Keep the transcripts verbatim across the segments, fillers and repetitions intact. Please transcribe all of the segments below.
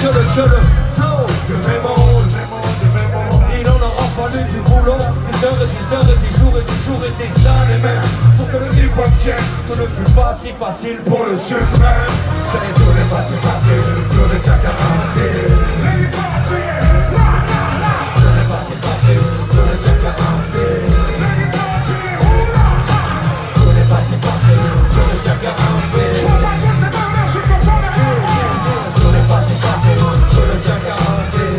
que le, que le flow de mes mots, il en aura fallu du boulot, des heures et des heures et des jours et des jours et des années même, pour que le hip-hop tienne. Tout ne fut pas si facile pour le suprême. C'est tout n'est pas si facile, tout n'est qu'à garantir. Tout n'est pas si facile, tout n'est qu'à garantir. Tout n'est pas si facile, tout n'est qu'à garantir. Tout n'est pas si facile, tout n'est qu'à garantir.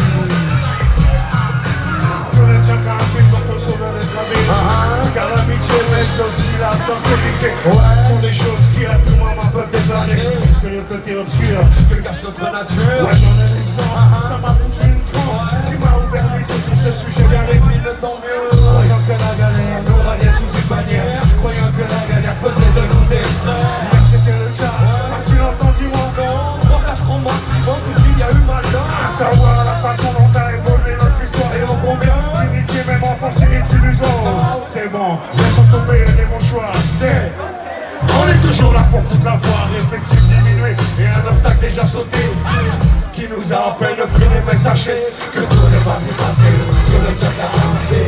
Tout n'est qu'à garantir quand on sauve notre ami. Car l'amitié mais aussi la sincérité sont des choses qui à tout moment peuvent déplaner. C'est le côté obscur que cache notre nature. Ouais, j'en ai l'exemple, ça m'a foutu une trompe qui m'a ouvert les yeux sur ce sujet. Bien les films, tant mieux. Croyant que la galère nous ralliait sous une bannière, Croyant que la galère faisait de nous des frères. mais c'était le cas, pas si longtemps dis-moi non. Trois, quatre ans maximum, tout s'il y a eu mal temps. À savoir la façon dont a évolué notre histoire. Et en combien L'unité même en pensée est illusion. C'est bon, laissons tomber les bons choix. C'est on est toujours là pour foutre la voie, effectif diminué et un obstacle déjà sauté qui nous a à peine freiné, mais sachez que tout n'est pas si facile, que le tien garanti.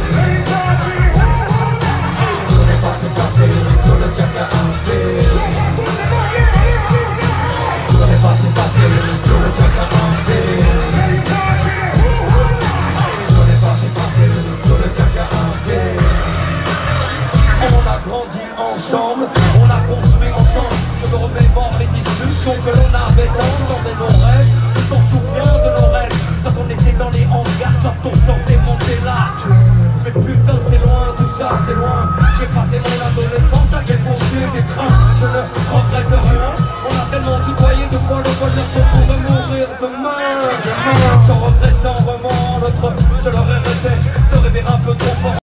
Tout n'est pas si facile, que le tien garanti. Tout n'est pas si facile, que le tien garanti. Tout n'est pas si facile, que le tien garanti. On a grandi ensemble, on a construit ensemble. Je me remémore les discussions que l'on avait ensemble et nos rêves. Tu t'en souviens de nos rêves quand on était dans les hangars, quand on sentait monter là. Mais putain c'est loin, tout ça c'est loin. J'ai passé mon adolescence à défoncer des trains. Je ne regrette rien. On a tellement tutoyé deux fois le bonheur qu'on pourrait mourir demain. Sans regret, sans remords, notre seul rêve était de rêver un peu trop fort.